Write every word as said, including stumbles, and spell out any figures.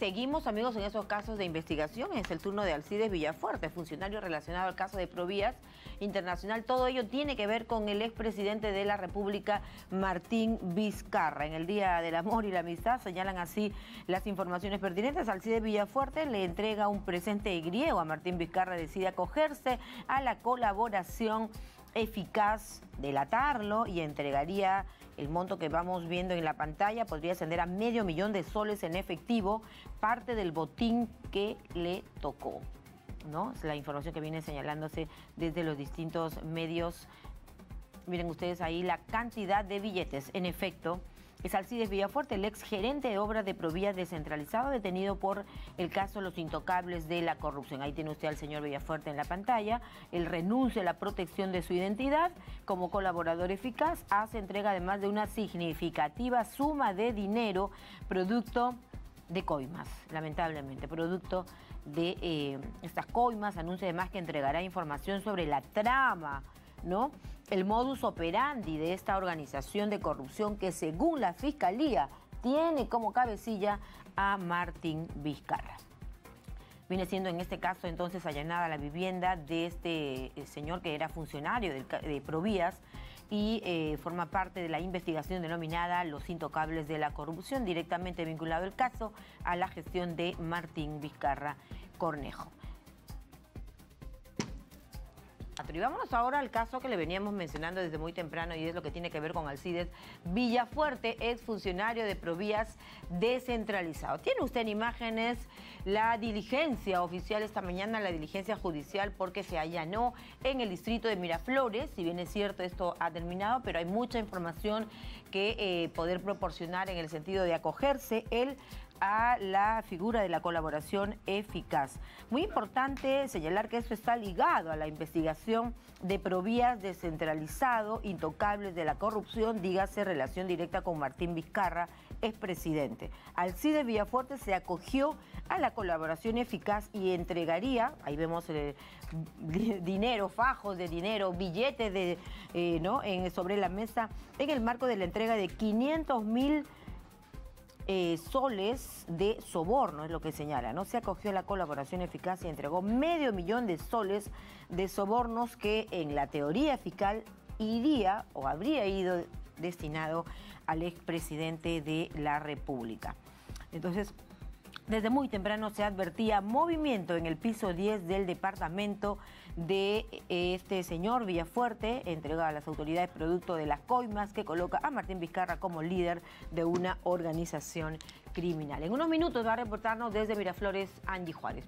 Seguimos, amigos, en esos casos de investigación. Es el turno de Alcides Villafuerte, funcionario relacionado al caso de Provías Internacional. Todo ello tiene que ver con el expresidente de la República, Martín Vizcarra. En el Día del Amor y la Amistad, señalan así las informaciones pertinentes. Alcides Villafuerte le entrega un presente griego a Martín Vizcarra. Decide acogerse a la colaboración eficaz, delatarlo y entregaría el monto que vamos viendo en la pantalla. Podría ascender a medio millón de soles en efectivo, parte del botín que le tocó, ¿no? Es la información que viene señalándose desde los distintos medios. Miren ustedes ahí la cantidad de billetes. En efecto, es Alcides Villafuerte, el ex gerente de obras de Provías descentralizado, detenido por el caso Los Intocables de la corrupción. Ahí tiene usted al señor Villafuerte en la pantalla. Él renuncia a la protección de su identidad como colaborador eficaz. Hace entrega además de una significativa suma de dinero, producto de coimas, lamentablemente, producto de eh, estas coimas. Anuncia además que entregará información sobre la trama, ¿no? El modus operandi de esta organización de corrupción que, según la Fiscalía, tiene como cabecilla a Martín Vizcarra. Viene siendo en este caso entonces allanada la vivienda de este señor que era funcionario de, de Provías y eh, forma parte de la investigación denominada Los Intocables de la Corrupción, directamente vinculado el caso a la gestión de Martín Vizcarra Cornejo. Y vámonos ahora al caso que le veníamos mencionando desde muy temprano, y es lo que tiene que ver con Alcides Villafuerte, exfuncionario de Provías descentralizado. Tiene usted en imágenes la diligencia oficial esta mañana, la diligencia judicial, porque se allanó en el distrito de Miraflores. Si bien es cierto, esto ha terminado, pero hay mucha información que eh, poder proporcionar en el sentido de acogerse él a la figura de la colaboración eficaz. Muy importante señalar que esto está ligado a la investigación de Provías descentralizado, Intocables de la corrupción, dígase relación directa con Martín Vizcarra, expresidente. Alcides Villafuerte se acogió a la colaboración eficaz y entregaría, ahí vemos el dinero, fajos de dinero, billetes de, eh, ¿no? en, sobre la mesa, en el marco de la entrega de quinientos mil Eh, soles de soborno, es lo que señala, ¿no? Se acogió a la colaboración eficaz y entregó medio millón de soles de sobornos que en la teoría fiscal iría o habría ido destinado al expresidente de la República. Entonces, desde muy temprano se advertía movimiento en el piso diez del departamento de este señor Villafuerte, entregado a las autoridades producto de las coimas que coloca a Martín Vizcarra como líder de una organización criminal. En unos minutos va a reportarnos desde Miraflores Angie Juárez.